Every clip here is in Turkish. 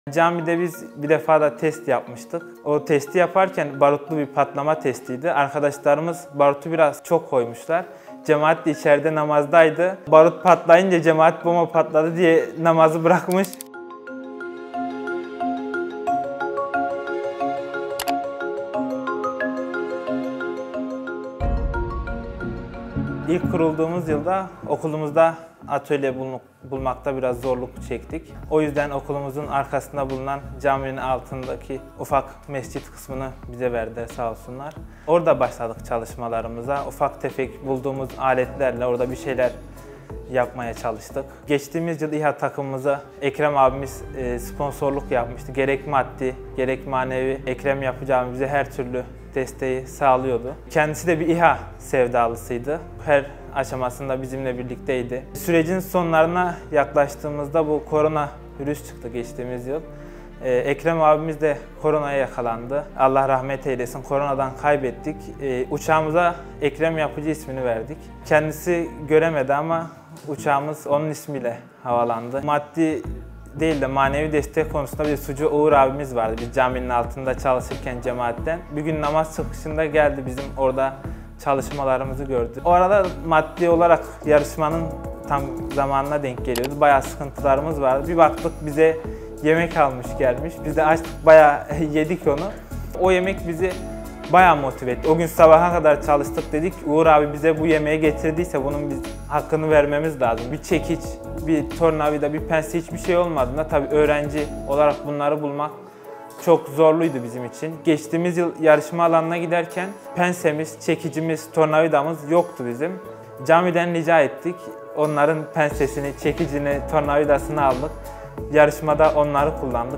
Camide biz bir defa da test yapmıştık. O testi yaparken barutlu bir patlama testiydi. Arkadaşlarımız barutu biraz çok koymuşlar. Cemaat de içeride namazdaydı. Barut patlayınca cemaat bomba patladı diye namazı bırakmış. İlk kurulduğumuz yılda okulumuzda atölye bulmakta biraz zorluk çektik. O yüzden okulumuzun arkasında bulunan caminin altındaki ufak mescit kısmını bize verdiler sağ olsunlar. Orada başladık çalışmalarımıza. Ufak tefek bulduğumuz aletlerle orada bir şeyler yapmaya çalıştık. Geçtiğimiz yıl İHA takımımıza Ekrem abimiz sponsorluk yapmıştı. Gerek maddi, gerek manevi Ekrem yapacağımız bize her türlü desteği sağlıyordu. Kendisi de bir İHA sevdalısıydı. Her aşamasında bizimle birlikteydi. Sürecin sonlarına yaklaştığımızda bu koronavirüs çıktı geçtiğimiz yıl. Ekrem abimiz de koronaya yakalandı. Allah rahmet eylesin, koronadan kaybettik. Uçağımıza Ekrem Yapıcı ismini verdik. Kendisi göremedi ama uçağımız onun ismiyle havalandı. Maddi değil de manevi destek konusunda bir Sucu Uğur abimiz vardı. Biz caminin altında çalışırken cemaatten. Bir gün namaz çıkışında geldi, bizim orada çalışmalarımızı gördü. O arada maddi olarak yarışmanın tam zamanına denk geliyordu. Bayağı sıkıntılarımız vardı. Bir baktık bize yemek almış gelmiş. Biz de açtık, bayağı yedik onu. O yemek bizi bayağı motive etti. O gün sabaha kadar çalıştık, dedik Uğur abi bize bu yemeği getirdiyse bunun biz hakkını vermemiz lazım. Bir çekiç, bir tornavida, bir pense, hiçbir şey olmadığında tabii öğrenci olarak bunları bulmak çok zorluydu bizim için. Geçtiğimiz yıl yarışma alanına giderken pensemiz, çekicimiz, tornavidamız yoktu bizim. Camiden rica ettik. Onların pensesini, çekicini, tornavidasını aldık. Yarışmada onları kullandık.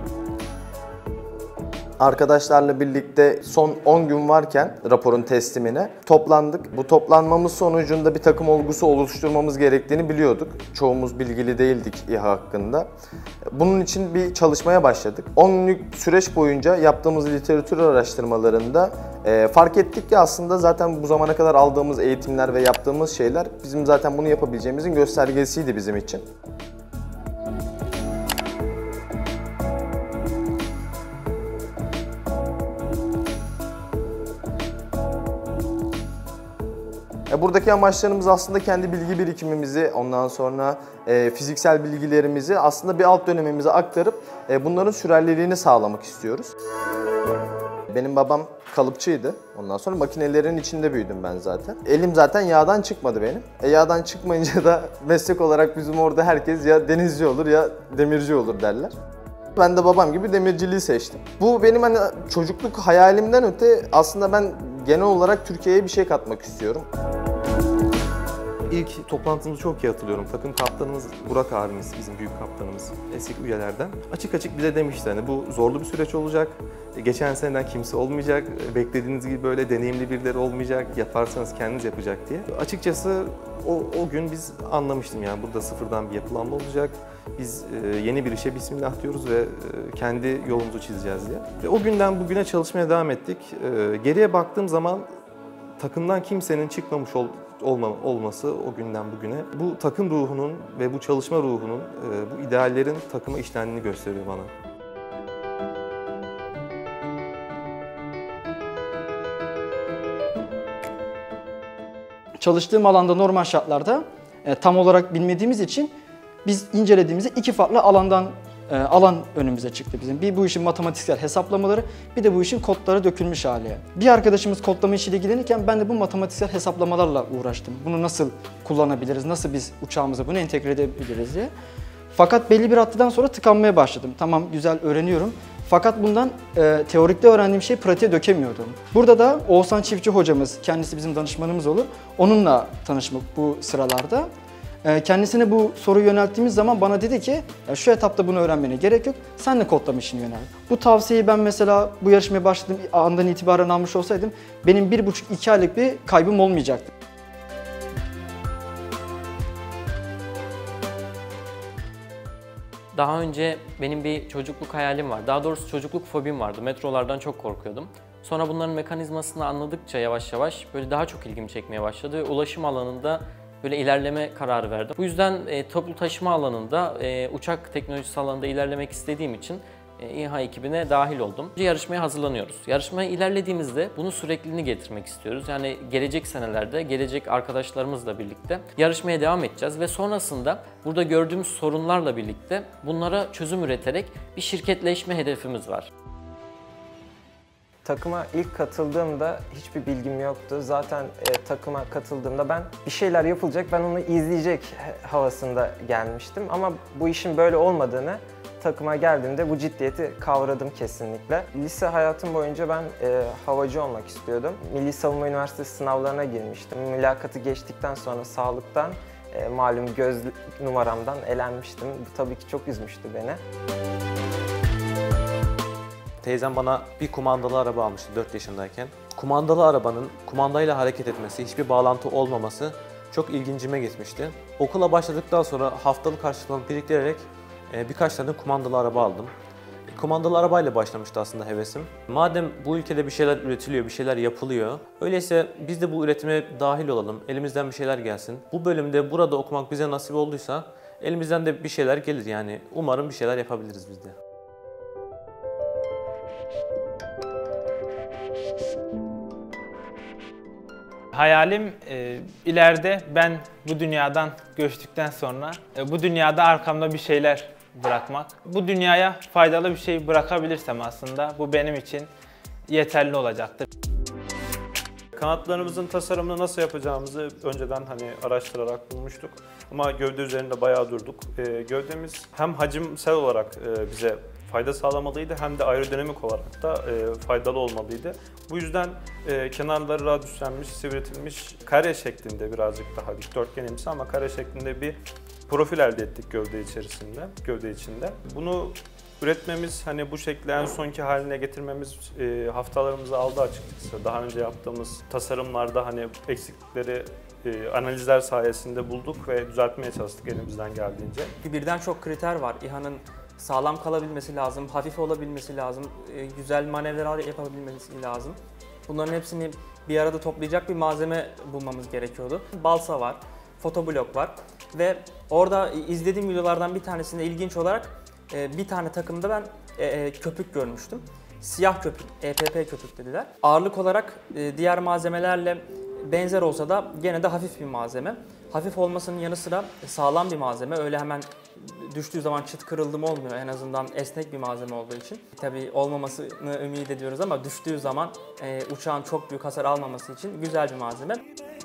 Arkadaşlarla birlikte son 10 gün varken raporun teslimine toplandık. Bu toplanmamız sonucunda bir takım olgusu oluşturmamız gerektiğini biliyorduk. Çoğumuz bilgili değildik İHA hakkında. Bunun için bir çalışmaya başladık. 10 günlük süreç boyunca yaptığımız literatür araştırmalarında fark ettik ki aslında zaten bu zamana kadar aldığımız eğitimler ve yaptığımız şeyler bizim zaten bunu yapabileceğimizin göstergesiydi bizim için. Buradaki amaçlarımız aslında kendi bilgi birikimimizi, ondan sonra fiziksel bilgilerimizi aslında bir alt dönemimize aktarıp bunların sürerliliğini sağlamak istiyoruz. Benim babam kalıpçıydı. Ondan sonra makinelerin içinde büyüdüm ben zaten. Elim zaten yağdan çıkmadı benim. Yağdan çıkmayınca da meslek olarak bizim orada herkes ya denizci olur ya demirci olur derler. Ben de babam gibi demirciliği seçtim. Bu benim hani çocukluk hayalimden öte aslında ben genel olarak Türkiye'ye bir şey katmak istiyorum. İlk toplantımızı çok iyi hatırlıyorum. Takım kaptanımız Burak abimiz, bizim büyük kaptanımız, eski üyelerden. Açık açık bize demişti hani bu zorlu bir süreç olacak. Geçen seneden kimse olmayacak. Beklediğiniz gibi böyle deneyimli birileri olmayacak. Yaparsanız kendiniz yapacak diye. Açıkçası o gün biz anlamıştım yani burada sıfırdan bir yapılanma olacak. Biz yeni bir işe bismillah diyoruz ve kendi yolumuzu çizeceğiz diye. Ve o günden bugüne çalışmaya devam ettik. Geriye baktığım zaman takımdan kimsenin çıkmamış olması o günden bugüne bu takım ruhunun ve bu çalışma ruhunun, bu ideallerin takıma işlendiğini gösteriyor bana. Çalıştığım alanda normal şartlarda tam olarak bilmediğimiz için biz incelediğimizde iki farklı alan önümüze çıktı bizim. Bir bu işin matematiksel hesaplamaları, bir de bu işin kodları dökülmüş hali. Bir arkadaşımız kodlama işiyle ilgilenirken ben de bu matematiksel hesaplamalarla uğraştım. Bunu nasıl kullanabiliriz, nasıl biz uçağımıza bunu entegre edebiliriz diye. Fakat belli bir raddeden sonra tıkanmaya başladım. Tamam güzel öğreniyorum. Fakat bundan teorikte öğrendiğim şeyi pratiğe dökemiyordum. Burada da Oğuzhan Çiftçi hocamız, kendisi bizim danışmanımız olur. Onunla tanışmak bu sıralarda. Kendisine bu soruyu yönelttiğimiz zaman bana dedi ki şu etapta bunu öğrenmene gerek yok, sen de kodlama işine yönel. Bu tavsiyeyi ben mesela bu yarışmaya başladığım andan itibaren almış olsaydım benim 1,5-2 aylık bir kaybım olmayacaktı. Daha önce benim bir çocukluk hayalim var. Daha doğrusu çocukluk fobim vardı. Metrolardan çok korkuyordum. Sonra bunların mekanizmasını anladıkça yavaş yavaş böyle daha çok ilgimi çekmeye başladı ve ulaşım alanında böyle ilerleme kararı verdim. Bu yüzden toplu taşıma alanında, uçak teknolojisi alanında ilerlemek istediğim için İHA ekibine dahil oldum. Yarışmaya hazırlanıyoruz. Yarışmaya ilerlediğimizde bunu sürekliliğini getirmek istiyoruz. Yani gelecek senelerde, gelecek arkadaşlarımızla birlikte yarışmaya devam edeceğiz ve sonrasında burada gördüğümüz sorunlarla birlikte bunlara çözüm üreterek bir şirketleşme hedefimiz var. Takıma ilk katıldığımda hiçbir bilgim yoktu. Zaten takıma katıldığımda ben bir şeyler yapılacak, ben onu izleyecek havasında gelmiştim. Ama bu işin böyle olmadığını takıma geldiğimde bu ciddiyeti kavradım kesinlikle. Lise hayatım boyunca ben havacı olmak istiyordum. Milli Savunma Üniversitesi sınavlarına girmiştim. Mülakatı geçtikten sonra sağlıktan malum göz numaramdan elenmiştim. Bu tabii ki çok üzmüştü beni. Teyzem bana bir kumandalı araba almıştı 4 yaşındayken. Kumandalı arabanın kumandayla hareket etmesi, hiçbir bağlantı olmaması çok ilgincime gitmişti. Okula başladıktan sonra haftalık harçlıklarımı biriktirerek birkaç tane kumandalı araba aldım. Kumandalı arabayla başlamıştı aslında hevesim. Madem bu ülkede bir şeyler üretiliyor, bir şeyler yapılıyor, öyleyse biz de bu üretime dahil olalım, elimizden bir şeyler gelsin. Bu bölümde burada okumak bize nasip olduysa elimizden de bir şeyler gelir yani. Umarım bir şeyler yapabiliriz biz de. Hayalim ileride ben bu dünyadan göçtükten sonra bu dünyada arkamda bir şeyler bırakmak. Bu dünyaya faydalı bir şey bırakabilirsem aslında bu benim için yeterli olacaktır. Kanatlarımızın tasarımını nasıl yapacağımızı önceden araştırarak bulmuştuk. Ama gövde üzerinde bayağı durduk. Gövdemiz hem hacimsel olarak bize fayda sağlamalıydı hem de aerodinamik olarak da faydalı olmalıydı. Bu yüzden kenarları radyüslenmiş, sivriltilmiş, kare şeklinde birazcık daha dikdörtgenimsi ama kare şeklinde bir profil elde ettik gövde içinde. Bunu üretmemiz, bu şekli en sonki haline getirmemiz haftalarımızı aldı açıkçası. Daha önce yaptığımız tasarımlarda eksiklikleri analizler sayesinde bulduk ve düzeltmeye çalıştık elimizden geldiğince. Birden çok kriter var. İHA'nın sağlam kalabilmesi lazım, hafif olabilmesi lazım, güzel manevralar yapabilmesi lazım. Bunların hepsini bir arada toplayacak bir malzeme bulmamız gerekiyordu. Balsa var, fotoblok var ve orada izlediğim videolardan bir tanesinde ilginç olarak bir tane takımda ben köpük görmüştüm. Siyah köpük, EPP köpük dediler. Ağırlık olarak diğer malzemelerle benzer olsa da gene de hafif bir malzeme. Hafif olmasının yanı sıra sağlam bir malzeme. Öyle hemen düştüğü zaman çıt kırıldı mı olmuyor. En azından esnek bir malzeme olduğu için. Tabii olmamasını ümit ediyoruz ama düştüğü zaman uçağın çok büyük hasar almaması için güzel bir malzeme.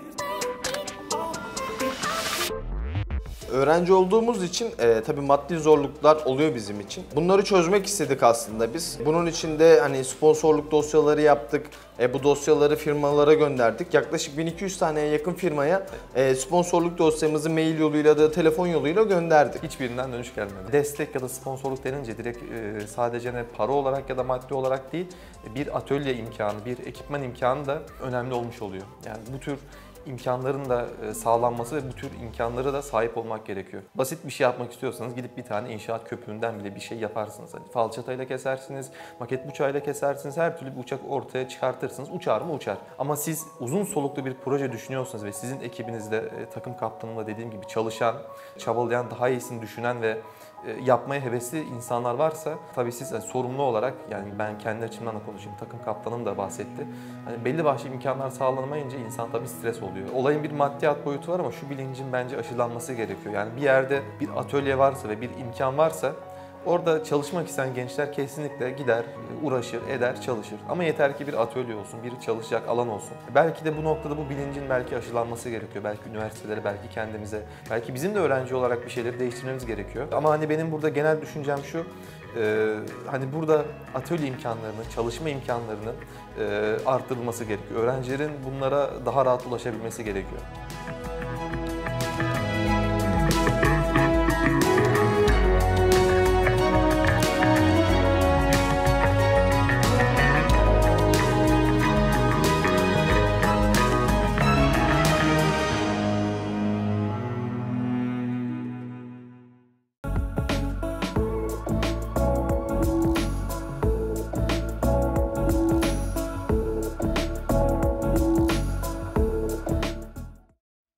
Öğrenci olduğumuz için tabii maddi zorluklar oluyor bizim için. Bunları çözmek istedik aslında biz. Bunun için de sponsorluk dosyaları yaptık. Bu dosyaları firmalara gönderdik. Yaklaşık 1200 taneye yakın firmaya sponsorluk dosyamızı mail yoluyla da telefon yoluyla gönderdik. Hiçbirinden dönüş gelmedi. Destek ya da sponsorluk denince direkt sadece para olarak ya da maddi olarak değil, bir atölye imkanı, bir ekipman imkanı da önemli olmuş oluyor. Yani bu tür imkanların da sağlanması ve bu tür imkanlara da sahip olmak gerekiyor. Basit bir şey yapmak istiyorsanız gidip bir tane inşaat köpüğünden bile bir şey yaparsınız. Falçatayla kesersiniz, maket bıçağıyla kesersiniz, her türlü bir uçak ortaya çıkartırsınız. Uçar mı? Uçar. Ama siz uzun soluklu bir proje düşünüyorsanız ve sizin ekibinizde takım kaptanımla dediğim gibi çalışan, çabalayan, daha iyisini düşünen ve yapmaya hevesli insanlar varsa tabii siz sorumlu olarak, yani ben kendi açımdan da konuşayım, takım kaptanım da bahsetti. Belli başlı imkanlar sağlanamayınca insan tabii stres oluyor. Olayın bir maddiyat boyutu var ama şu bilincin bence aşılanması gerekiyor. Yani bir yerde bir atölye varsa ve bir imkan varsa orada çalışmak isteyen gençler kesinlikle gider, uğraşır, eder, çalışır. Ama yeter ki bir atölye olsun, bir çalışacak alan olsun. Belki de bu noktada bu bilincin belki aşılanması gerekiyor. Belki üniversitelere, belki kendimize, belki bizim de öğrenci olarak bir şeyleri değiştirmemiz gerekiyor. Ama benim burada genel düşüncem şu, burada atölye imkanlarını, çalışma imkanlarının arttırılması gerekiyor. Öğrencilerin bunlara daha rahat ulaşabilmesi gerekiyor.